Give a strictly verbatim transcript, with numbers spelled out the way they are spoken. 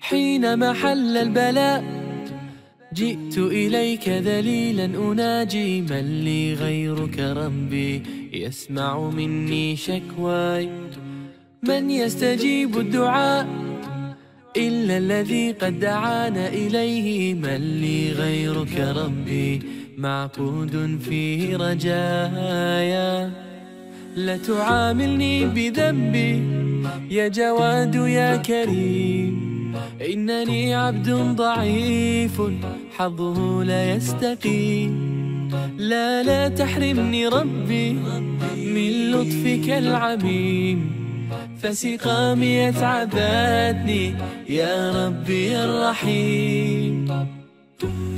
حينما حل البلاء جئت إليك ذليلا أناجي، من لي غيرك ربي يسمع مني شكواي؟ من يستجيب الدعاء إلا الذي قد دعانا إليه؟ من لي غيرك ربي معقود فيه رجايا؟ لا تعاملني بذنبي يا جواد يا كريم، إنني عبد ضعيف حظه لا يستقيم. لا لا تحرمني ربي من لطفك العميم، فسقامي أتعبتني يا ربي الرحيم.